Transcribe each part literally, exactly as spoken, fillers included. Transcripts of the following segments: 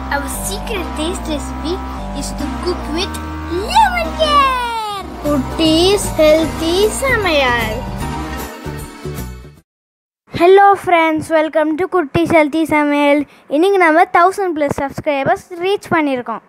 Our secret taste recipe is to cook with lemon care. Kutties healthy Samayal. Hello friends, welcome to Kutties healthy Samayal. இன்னைக்கு நம்ம one thousand plus subscribers reach பண்ணிருக்கோம்.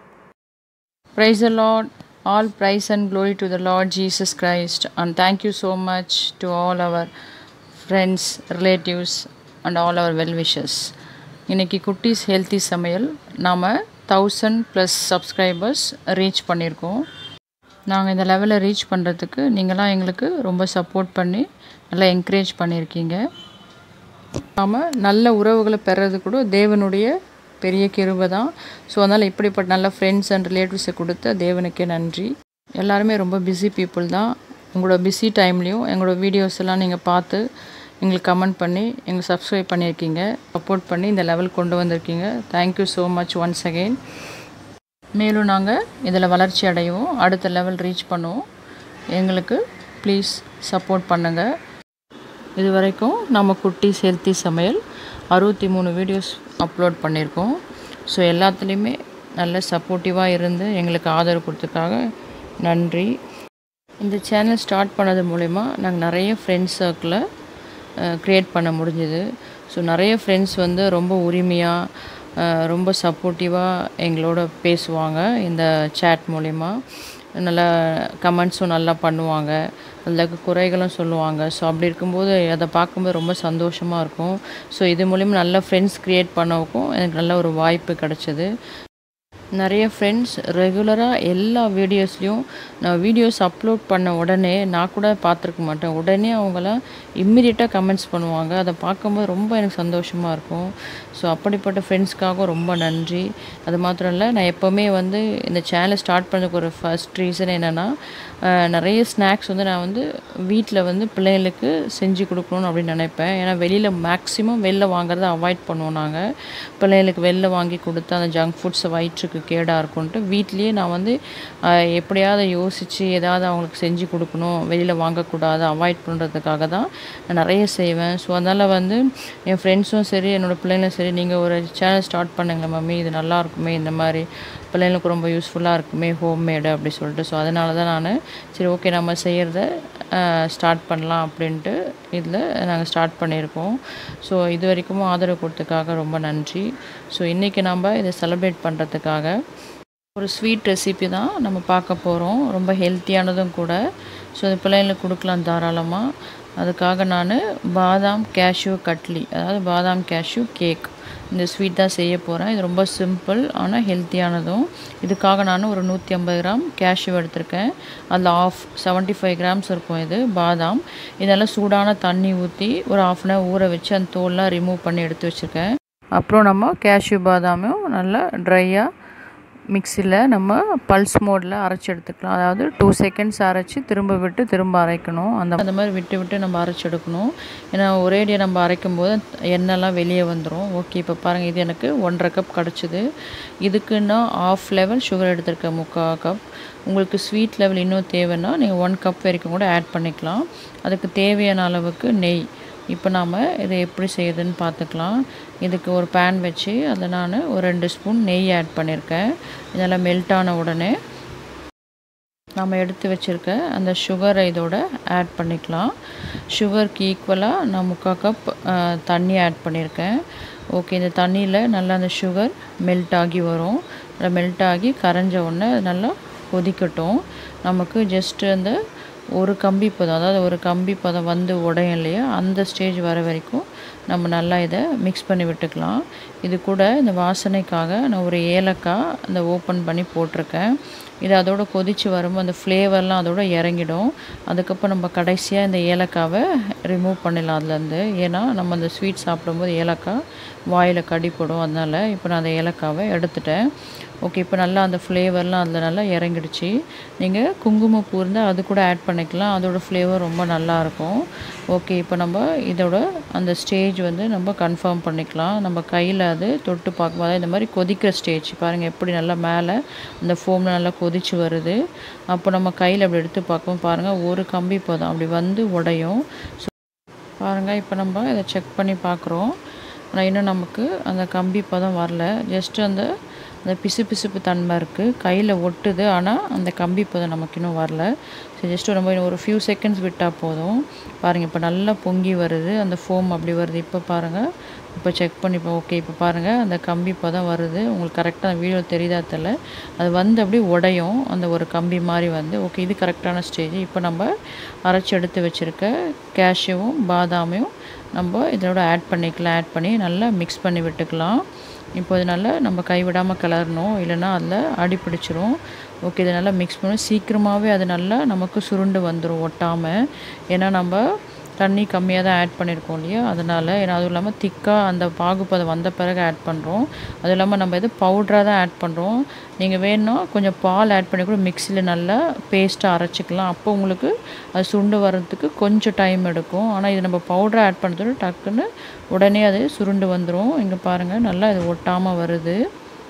Praise the Lord. All praise and glory to the Lord Jesus Christ, and thank you so much to all our friends, relatives and all our well wishers. இன்னைக்கு குட்டீஸ் healthy சமையல் நாம் thousand plus subscribers reach பண்ணியிருக்கோம். நாங்கள் இந்த லெவலில் reach பண்ணுறதுக்கு நீங்களாம் எங்களுக்கு ரொம்ப சப்போர்ட் பண்ணி நல்லா என்கரேஜ் பண்ணியிருக்கீங்க. நாம் நல்ல உறவுகளை பெறது கூட தேவனுடைய பெரிய கிருபை தான். ஸோ அதனால் இப்படிப்பட்ட நல்ல ஃப்ரெண்ட்ஸ் அண்ட் ரிலேட்டிவ்ஸை கொடுத்த தேவனுக்கே நன்றி. எல்லாருமே ரொம்ப பிஸி பீப்புள் தான். உங்களோட பிஸி டைம்லேயும் எங்களோட வீடியோஸ் எல்லாம் நீங்கள் பார்த்து எங்களுக்கு கமெண்ட் பண்ணி எங்களுக்கு சப்ஸ்கிரைப் பண்ணியிருக்கீங்க, சப்போர்ட் பண்ணி இந்த லெவல் கொண்டு வந்திருக்கீங்க. Thank you so much once again. மேலும் நாங்கள் இதில் வளர்ச்சி அடைவோம், அடுத்த லெவல் ரீச் பண்ணுவோம். எங்களுக்கு ப்ளீஸ் சப்போர்ட் பண்ணுங்கள். இது வரைக்கும் நம்ம குட்டீஸ் ஹெல்த்தி சமையல் அறுபத்தி மூணு வீடியோஸ் அப்லோட் பண்ணியிருக்கோம். ஸோ எல்லாத்துலேயுமே நல்ல சப்போர்ட்டிவாக இருந்து எங்களுக்கு ஆதரவு கொடுத்ததுக்காக நன்றி. இந்த சேனல் ஸ்டார்ட் பண்ணது மூலிமா நாங்கள் நிறைய ஃப்ரெண்ட்ஸ் சர்க்கிளை க்ரியேட் பண்ண முடிஞ்சுது. ஸோ நிறைய ஃப்ரெண்ட்ஸ் வந்து ரொம்ப உரிமையாக ரொம்ப சப்போர்ட்டிவாக எங்களோட பேசுவாங்க. இந்த சேட் மூலிமா நல்லா கமெண்ட்ஸும் நல்லா பண்ணுவாங்க, அதில் குறைகளும் சொல்லுவாங்க. ஸோ அப்படி இருக்கும்போது அதை பார்க்கும்போது ரொம்ப சந்தோஷமாக இருக்கும். ஸோ இது மூலிமா நல்ல ஃப்ரெண்ட்ஸ் க்ரியேட் பண்ணவுக்கும் எனக்கு நல்ல ஒரு வாய்ப்பு கிடச்சிது. நிறைய ஃப்ரெண்ட்ஸ் ரெகுலராக எல்லா வீடியோஸ்லேயும் நான் வீடியோஸ் அப்லோட் பண்ண உடனே நான் கூட பார்த்துருக்க மாட்டேன், உடனே அவங்களாம் இம்மிடியட்டாக கமெண்ட்ஸ் பண்ணுவாங்க. அதை பார்க்கும்போது ரொம்ப எனக்கு சந்தோஷமாக இருக்கும். ஸோ அப்படிப்பட்ட ஃப்ரெண்ட்ஸ்க்காகவும் ரொம்ப நன்றி. அது மாத்திரம் இல்லை, நான் எப்போவுமே வந்து இந்த சேனலை ஸ்டார்ட் பண்ணதுக்கு ஒரு ஃபர்ஸ்ட் ரீசன் என்னென்னா, நிறைய ஸ்நாக்ஸ் வந்து நான் வந்து வீட்டில் வந்து பிள்ளைங்களுக்கு செஞ்சு கொடுக்கணுன்னு அப்படின்னு நினைப்பேன். ஏன்னா வெளியில் மேக்ஸிமம் வெளில வாங்குறத அவாய்ட் பண்ணுவோம். நாங்கள் பிள்ளைங்களுக்கு வெளில வாங்கி கொடுத்து அந்த ஜங்க் ஃபுட்ஸை வயிற்றுக்கு கேடாக இருக்கும்ன்ட்டு வீட்லேயே நான் வந்து எப்படியாவது யோசித்து ஏதாவது அவங்களுக்கு செஞ்சு கொடுக்கணும், வெளியில் வாங்கக்கூடாது, அவாய்ட் பண்ணுறதுக்காக தான் நான் நிறைய செய்வேன். ஸோ அதனால் வந்து என் ஃப்ரெண்ட்ஸும் சரி என்னோடய பிள்ளைங்களும் சரி, நீங்கள் ஒரு சேனல் ஸ்டார்ட் பண்ணுங்கள் மம்மி, இது நல்லா இருக்குமே, இந்த மாதிரி பிள்ளைங்களுக்கு ரொம்ப யூஸ்ஃபுல்லாக இருக்குமே ஹோம்மேடு அப்படி சொல்லிட்டு. ஸோ அதனால தான் நான் சரி ஓகே நம்ம செய்கிறத ஸ்டார்ட் பண்ணலாம் அப்படின்ட்டு இதில் நாங்கள் ஸ்டார்ட் பண்ணியிருக்கோம். ஸோ இது வரைக்கும் ஆதரவு கொடுத்ததுக்காக ரொம்ப நன்றி. ஸோ இன்றைக்கி நம்ம இதை செலிப்ரேட் பண்ணுறதுக்காக ஒரு ஸ்வீட் ரெசிபி தான் நம்ம பார்க்க போகிறோம். ரொம்ப ஹெல்த்தியானதும் கூட. ஸோ அது பிள்ளைங்களுக்கு கொடுக்கலாம் தாராளமாக. அதுக்காக நான் பாதாம் கேஷ்யூ கட்லி, அதாவது பாதாம் கேஷ்யூ கேக், இந்த ஸ்வீட் தான் செய்ய போகிறேன். இது ரொம்ப சிம்பிள் ஆனால் ஹெல்த்தியானதும். இதுக்காக நான் ஒரு நூற்றி ஐம்பது கிராம் கேஷ்யூ எடுத்திருக்கேன். அதில் ஆஃப் செவன்ட்டி ஃபைவ் கிராம்ஸ் இருக்கும் இது பாதாம். இதெல்லாம் சூடான தண்ணி ஊற்றி ஒரு ஆஃப் அன் ஹவர் ஊற வச்சு அந்த தோல்லாம் ரிமூவ் பண்ணி எடுத்து வச்சுருக்கேன். அப்புறம் நம்ம கேஷ்யூ பாதாமும் நல்லா ட்ரையாக மிக்சியில் நம்ம பல்ஸ் மோடில் அரைச்சி எடுத்துக்கலாம். அதாவது டூ செகண்ட்ஸ் அரைச்சி திரும்ப விட்டு திரும்ப அரைக்கணும். அந்த அந்த மாதிரி விட்டு விட்டு நம்ம அரைச்சி எடுக்கணும். ஏன்னா ஒரேடியாக நம்ம அரைக்கும் போது எண்ணெய்லாம் வெளியே வந்துடும். ஓகே, இப்போ பாருங்கள், இது எனக்கு ஒன்றரை கப் கிடச்சிது. இதுக்குன்னா ஆஃப் லெவல் சுகர் எடுத்திருக்கேன், முக்கால் கப். உங்களுக்கு ஸ்வீட் லெவல் இன்னும் தேவைன்னா நீங்கள் ஒன் கப் வரைக்கும் கூட ஆட் பண்ணிக்கலாம். அதுக்கு தேவையான அளவுக்கு நெய். இப்போ நாம் இதை எப்படி செய்யுதுன்னு பார்த்துக்கலாம். இதுக்கு ஒரு பேன் வச்சு அதில் நான் ஒரு ரெண்டு ஸ்பூன் நெய் ஆட் பண்ணியிருக்கேன். இதெல்லாம் மெல்ட் ஆன உடனே நம்ம எடுத்து வச்சுருக்க அந்த சுகரை இதோட ஆட் பண்ணிக்கலாம். சுகருக்கு ஈக்குவலாக நான் முக்கால் கப் தண்ணி ஆட் பண்ணியிருக்கேன். ஓகே, இந்த தண்ணியில் நல்லா அந்த சுகர் மெல்ட் ஆகி வரும். நல்லா மெல்ட் ஆகி கரைஞ்ச உடனே நல்லா கொதிக்கட்டும். நமக்கு ஜஸ்ட்டு அந்த ஒரு கம்பி பதம், அதாவது ஒரு கம்பி பதம் வந்து உடையும் இல்லையா, அந்த ஸ்டேஜ் வர வரைக்கும் நம்ம நல்லா இதை மிக்ஸ் பண்ணி விட்டுக்கலாம். இது கூட இந்த வாசனைக்காக நான் ஒரு ஏலக்காய் அந்த ஓப்பன் பண்ணி போட்டிருக்கேன். இது அதோட கொதித்து வரும்போது அந்த ஃப்ளேவர்லாம் அதோட இறங்கிடும். அதுக்கப்புறம் நம்ம கடைசியாக இந்த ஏலக்காவை ரிமூவ் பண்ணிடலாம் அதுலேருந்து. ஏன்னா நம்ம அந்த ஸ்வீட் சாப்பிடும்போது ஏலக்காய் வாயில் கடிப்படும். அதனால் இப்போ நான் அந்த ஏலக்காவை எடுத்துட்டேன். ஓகே, இப்போ நல்லா அந்த ஃப்ளேவர்லாம் அதில் நல்லா இறங்கிடுச்சு. நீங்கள் குங்குமப்பூ இருந்தால் அது கூட ஆட் பண்ணிக்கலாம், அதோடய ஃப்ளேவர் ரொம்ப நல்லாயிருக்கும். ஓகே, இப்போ நம்ம இதோட அந்த ஸ்டேஜ் வந்து நம்ம கன்ஃபார்ம் பண்ணிக்கலாம். நம்ம கையில் அது தொட்டு பார்க்கும்போது இந்த மாதிரி கொதிக்கிற ஸ்டேஜ் பாருங்கள், எப்படி நல்லா மேலே அந்த ஃபோமில் நல்லா கொதிச்சு வருது. அப்போ நம்ம கையில் அப்படி எடுத்து பார்க்கவும் பாருங்கள், ஒரு கம்பி பதம் அப்படி வந்து உடையும். ஸோ பாருங்கள், இப்போ நம்ம இதை செக் பண்ணி பார்க்குறோம். ஆனால் இன்னும் நமக்கு அந்த கம்பி பதம் வரல. ஜஸ்ட்டு அந்த அந்த பிசு பிசுப்பு தன்மை இருக்குது, கையில் ஒட்டுது, ஆனால் அந்த கம்பி பதம் நமக்கு இன்னும் வரல. ஸோ ஜஸ்ட்டு ரொம்ப ஒரு ஃபியூ செகண்ட்ஸ் விட்டால் போதும். பாருங்கள் இப்போ நல்லா பொங்கி வருது, அந்த ஃபோம் அப்படி வருது. இப்போ பாருங்கள், இப்போ செக் பண்ணிப்போம். ஓகே இப்போ பாருங்கள் அந்த கம்பி பதம் வருது. உங்களுக்கு கரெக்டாக அந்த வீடியோ தெரியுதா தெரியல, அது வந்து அப்படியே உடையும் அந்த ஒரு கம்பி மாதிரி வந்து. ஓகே இது கரெக்டான ஸ்டேஜ். இப்போ நம்ம அரைச்சி எடுத்து வச்சுருக்க கேஷ்யூவும் பாதாமையும் நம்ம இதோட ஆட் பண்ணிக்கலாம். ஆட் பண்ணி நல்லா மிக்ஸ் பண்ணி விட்டுக்கலாம். இப்போ இது நல்லா நம்ம கைவிடாமல் கிளறணும், இல்லைன்னா அதில் அடி பிடிச்சிரும். ஓகே இதை நல்லா மிக்ஸ் பண்ணி சீக்கிரமாகவே அது நல்லா நமக்கு சுருண்டு வந்துடும் ஒட்டாமல். ஏன்னா நம்ம தண்ணி கம்மியாக தான் ஆட் பண்ணியிருக்கோம் இல்லையா, அதனால். ஏன்னா அதுவும் இல்லாமல் திக்காக அந்த பாகுப்பதம் வந்த பிறகு ஆட் பண்ணுறோம். அதுவும் இல்லாமல் நம்ம இது பவுட்ராக தான் ஆட் பண்ணுறோம். நீங்கள் வேணும்னா கொஞ்சம் பால் ஆட் பண்ணி கூட மிக்சியில் நல்லா பேஸ்ட்டாக அரைச்சிக்கலாம். அப்போ உங்களுக்கு அது சுருண்டு வர்றதுக்கு கொஞ்சம் டைம் எடுக்கும். ஆனால் இது நம்ம பவுடராக ஆட் பண்ணுறதோட டக்குன்னு உடனே அது சுருண்டு வந்துடும். இங்கே பாருங்கள் நல்லா இது ஒட்டாமல் வருது.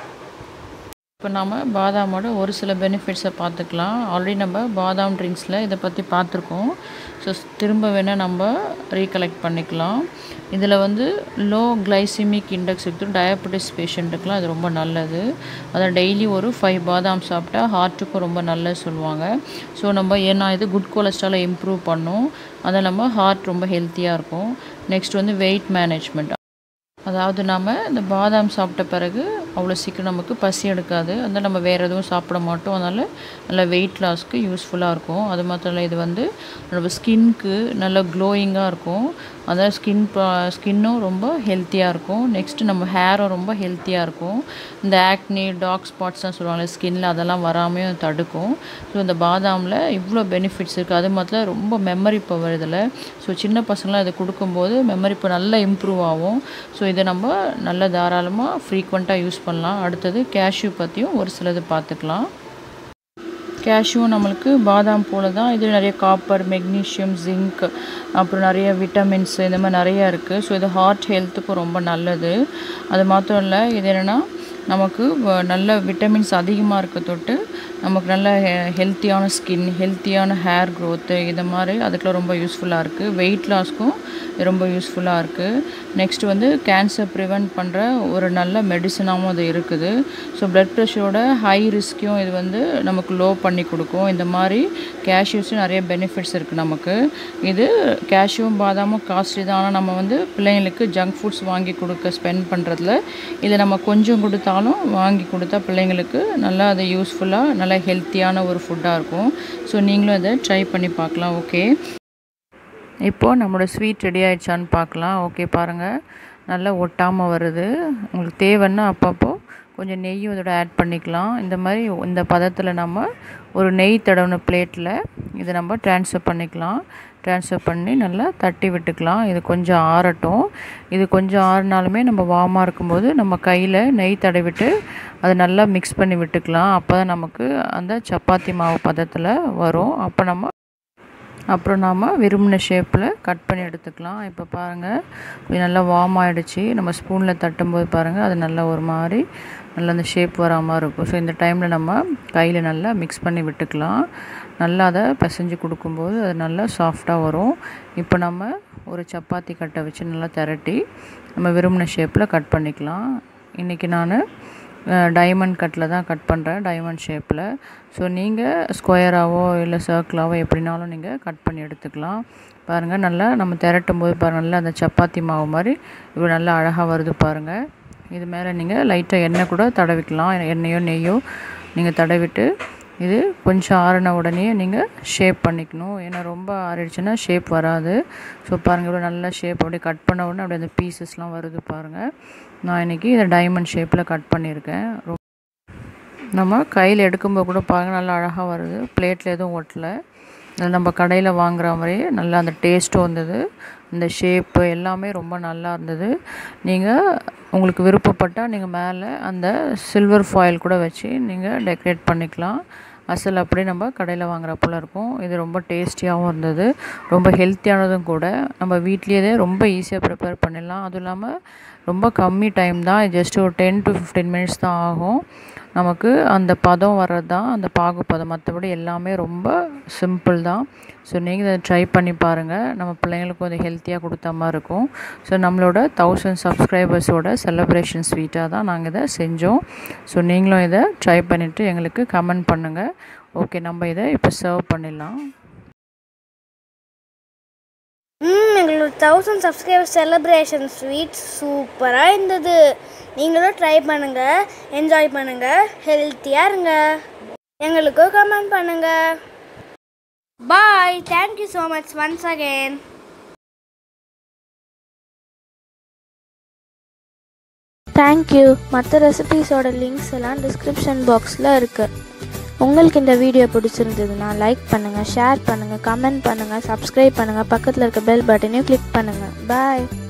இப்போ நம்ம பாதாமோட ஒரு சில பெனிஃபிட்ஸை பார்த்துக்கலாம். ஆல்ரெடி நம்ம பாதாம் ட்ரிங்க்ஸில் இதை பற்றி பார்த்துருக்கோம். ஸோ திரும்ப வேணால் நம்ம ரீகலெக்ட் பண்ணிக்கலாம். இதில் வந்து லோ கிளைசிமிக் இண்டெக்ஸ் இருக்குது, டயபெட்டிஸ் பேஷண்ட்டுக்கெலாம் இது ரொம்ப நல்லது. அதை டெய்லி ஒரு ஃபைவ் பாதாம் சாப்பிட்டா ஹார்ட்டுக்கும் ரொம்ப நல்லது சொல்லுவாங்க. ஸோ நம்ம ஏன்னா இது குட் கொலஸ்ட்ராலை இம்ப்ரூவ் பண்ணும், அதை நம்ம ஹார்ட் ரொம்ப ஹெல்த்தியாக இருக்கும். நெக்ஸ்ட் வந்து வெயிட் மேனேஜ்மெண்ட். அதாவது நம்ம இந்த பாதாம் சாப்பிட்ட பிறகு அவ்வளோ சீக்கிரம் நமக்கு பசி எடுக்காது, அதனால் நம்ம வேறு எதுவும் சாப்பிட மாட்டோம். அதனால் நல்லா வெயிட் லாஸ்க்கு யூஸ்ஃபுல்லாக இருக்கும். அது மாத்திரம் இல்லை, இது வந்து நம்ம ஸ்கின்க்கு நல்லா க்ளோயிங்காக இருக்கும். அதாவது ஸ்கின் ஸ்கின்னும் ரொம்ப ஹெல்த்தியாக இருக்கும். நெக்ஸ்ட்டு நம்ம ஹேரும் ரொம்ப ஹெல்த்தியாக இருக்கும். இந்த ஆக்னி டார்க் ஸ்பாட்ஸ்லாம் சொல்லுவாங்கள்ல ஸ்கின்னில், அதெல்லாம் வராமையும் தடுக்கும். ஸோ இந்த பாதாமில் இவ்வளோ பெனிஃபிட்ஸ் இருக்குது. அது மாத்திரம் ரொம்ப மெமரி பவர் இதில். ஸோ சின்ன பசங்களாம் இதை கொடுக்கும்போது மெமரி இப்போ நல்லா இம்ப்ரூவ் ஆகும். ஸோ இதை நம்ம நல்ல தாராளமாக ஃப்ரீக்வெண்ட்டாக யூஸ் பண்ணலாம். அடுத்தது கேஷ்யூ பற்றியும் ஒரு சிலது பார்த்துக்கலாம். கேஷ்யூவும் நம்மளுக்கு பாதாம் போல் தான், இது நிறைய காப்பர், மெக்னீஷியம், ஜிங்க், அப்புறம் நிறைய விட்டமின்ஸ், இந்த மாதிரி நிறையா இருக்குது. ஸோ இது ஹார்ட் ஹெல்த்துக்கும் ரொம்ப நல்லது. அது மாத்திரம் இல்லை, இது என்னென்னா நமக்கு நல்ல விட்டமின்ஸ் அதிகமாக இருக்க தொட்டு நமக்கு நல்ல ஹெ ஹெல்த்தியான ஸ்கின், ஹெல்த்தியான ஹேர் க்ரோத்து, இது மாதிரி அதுக்கெலாம் ரொம்ப யூஸ்ஃபுல்லாக இருக்குது. வெயிட் லாஸ்க்கும் ரொம்ப யூஸ்ஃபுல்லாக இருக்குது. நெக்ஸ்ட்டு வந்து கேன்சர் ப்ரிவெண்ட் பண்ணுற ஒரு நல்ல மெடிசனாகவும் அது இருக்குது. ஸோ ப்ளட் ப்ரெஷரோட ஹை ரிஸ்க்கையும் இது வந்து நமக்கு லோ பண்ணி கொடுக்கும். இந்த மாதிரி கேஷ்யூஸும் நிறைய பெனிஃபிட்ஸ் இருக்குது நமக்கு. இது கேஷ்யூவும் பாதாமும் காஸ்ட்லி தான், ஆனால் நம்ம வந்து பிள்ளைங்களுக்கு ஜங்க் ஃபுட்ஸ் வாங்கி கொடுக்க ஸ்பெண்ட் பண்ணுறதுல இதை நம்ம கொஞ்சம் கொடுத்தாலும் வாங்கி கொடுத்தா பிள்ளைங்களுக்கு நல்லா அது யூஸ்ஃபுல்லாக நல்லா ஹெல்த்தியான ஒரு ஃபுட்டாக இருக்கும். ஸோ நீங்களும் அதை ட்ரை பண்ணி பார்க்கலாம். ஓகே இப்போது நம்மளோட ஸ்வீட் ரெடி ஆகிடுச்சான்னு பார்க்கலாம். ஓகே பாருங்கள் நல்லா ஒட்டாமல் வருது. உங்களுக்கு தேவைன்னா அப்பப்போ கொஞ்சம் நெய்யும் இதோட ஆட் பண்ணிக்கலாம். இந்த மாதிரி இந்த பதத்தில் நம்ம ஒரு நெய் தடவின பிளேட்டில் இதை நம்ம ட்ரான்ஸ்ஃபர் பண்ணிக்கலாம். ட்ரான்ஸ்ஃபர் பண்ணி நல்லா தட்டி விட்டுக்கலாம். இது கொஞ்சம் ஆறட்டும். இது கொஞ்சம் ஆறினாலுமே நம்ம வார்மாக இருக்கும்போது நம்ம கையில் நெய் தடவிட்டு அதை நல்லா மிக்ஸ் பண்ணி விட்டுக்கலாம். அப்போ தான் நமக்கு அந்த சப்பாத்தி மாவு பதத்தில் வரும். அப்போ நம்ம அப்புறம் நாம் விரும்பின ஷேப்பில் கட் பண்ணி எடுத்துக்கலாம். இப்போ பாருங்கள் இது நல்லா வார்ம் ஆகிடுச்சு. நம்ம ஸ்பூனில் தட்டும்போது பாருங்கள் அது நல்லா ஒரு மாதிரி நல்லா அந்த ஷேப் வரா மாதிரி இருக்கும். ஸோ இந்த டைமில் நம்ம கையில் நல்லா மிக்ஸ் பண்ணி விட்டுக்கலாம். நல்லா அதை பிசைஞ்சு கொடுக்கும்போது அது நல்லா சாஃப்டாக வரும். இப்போ நம்ம ஒரு சப்பாத்தி கட்டை வச்சு நல்லா திரட்டி நம்ம விரும்பின ஷேப்பில் கட் பண்ணிக்கலாம். இன்றைக்கி நான் டைமண்ட் கட்டில் தான் கட் பண்ணுறேன், டைமண்ட் ஷேப்பில். ஸோ நீங்கள் ஸ்கொயராகவோ இல்லை சர்க்கிளாவோ எப்படினாலும் நீங்கள் கட் பண்ணி எடுத்துக்கலாம். பாருங்கள் நல்லா நம்ம திரட்டும் போது பாருங்கள் நல்லா அந்த சப்பாத்தி மாவு மாதிரி இவ்வளோ நல்லா அழகாக வருது பாருங்கள். இது மேலே நீங்கள் லைட்டாக எண்ணெய் கூட தடவிக்கலாம். எண்ணெயோ நெய்யோ நீங்கள் தடவிட்டு இது கொஞ்சம் ஆறின உடனே நீங்கள் ஷேப் பண்ணிக்கணும். ஏன்னா ரொம்ப ஆறிடுச்சுன்னா ஷேப் வராது. ஸோ பாருங்கள் இவ்வளோ நல்ல ஷேப் அப்படியே கட் பண்ண உடனே அப்படியே அந்த பீசஸ்லாம் வருது பாருங்கள். நான் இன்றைக்கி இதை டைமண்ட் ஷேப்பில் கட் பண்ணியிருக்கேன். நம்ம கையில் எடுக்கும்போது கூட பாருங்கள் நல்லா அழகாக வருது, பிளேட்டில் எதுவும் ஒட்டலை. அது நம்ம கடையில் வாங்குகிற மாதிரியே நல்லா அந்த டேஸ்ட்டும் வந்தது, இந்த ஷேப்பு எல்லாமே ரொம்ப நல்லா இருந்தது. நீங்கள் உங்களுக்கு விருப்பப்பட்டால் நீங்கள் மேலே அந்த சில்வர் ஃபாயில் கூட வச்சு நீங்கள் டெக்கரேட் பண்ணிக்கலாம். அசல் அப்படி நம்ம கடையில் வாங்குறப்போல இருக்கும். இது ரொம்ப டேஸ்டியாகவும் இருந்தது, ரொம்ப ஹெல்த்தியானதும் கூட. நம்ம வீட்லேயே ரொம்ப ஈஸியாக ப்ரிப்பேர் பண்ணிடலாம். அதுவும் இல்லாமல் ரொம்ப கம்மி டைம் தான், ஜஸ்ட் ஒரு டென் டு ஃபிஃப்டீன் மினிட்ஸ் தான் ஆகும் நமக்கு அந்த பதம் வர்றது தான், அந்த பாகு பதம். மற்றபடி எல்லாமே ரொம்ப சிம்பிள் தான். ஸோ நீங்கள் இதை ட்ரை பண்ணி பாருங்கள், நம்ம பிள்ளைங்களுக்கு கொஞ்சம் ஹெல்த்தியாக கொடுத்த மாதிரி இருக்கும். ஸோ நம்மளோட தௌசண்ட் சப்ஸ்கிரைபர்ஸோட செலிப்ரேஷன் ஸ்வீட்டாக தான் நாங்கள் இதை செஞ்சோம். ஸோ நீங்களும் இதை ட்ரை பண்ணிவிட்டு எங்களுக்கு கமெண்ட் பண்ணுங்கள். ஓகே, நம்ம இதை இப்போ சர்வ் பண்ணிடலாம். ம் எங்களோட தௌசண்ட் சப்ஸ்கிரைபர் செலிப்ரேஷன் ஸ்வீட் சூப்பராக இருந்தது. நீங்களும் ட்ரை பண்ணுங்கள், என்ஜாய் பண்ணுங்கள், ஹெல்த்தியாக இருங்க. எங்களுக்கும் கமெண்ட் பண்ணுங்கள். Bye. Thank you so much once again. Thank you. மற்ற ரெசிபீஸோட லிங்க்ஸ் எல்லாம் டிஸ்கிரிப்ஷன் பாக்ஸில் இருக்குது. உங்களுக்கு இந்த வீடியோ பிடிச்சிருந்ததுன்னா லைக் பண்ணுங்கள், ஷேர் பண்ணுங்கள், கமெண்ட் பண்ணுங்கள், சப்ஸ்கிரைப் பண்ணுங்கள், பக்கத்தில் இருக்க பெல் பட்டனையும் கிளிக் பண்ணுங்கள். பாய்.